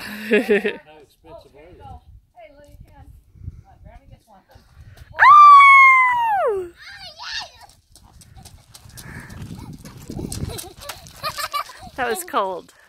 How expensive are they? Hey, Lily, can. Granny gets one. That was cold.